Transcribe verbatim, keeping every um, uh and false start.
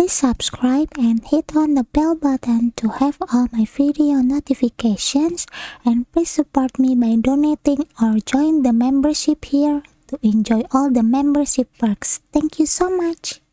Please subscribe and hit on the bell button to have all my video notifications, and please support me by donating or join the membership here to enjoy all the membership perks. Thank you so much.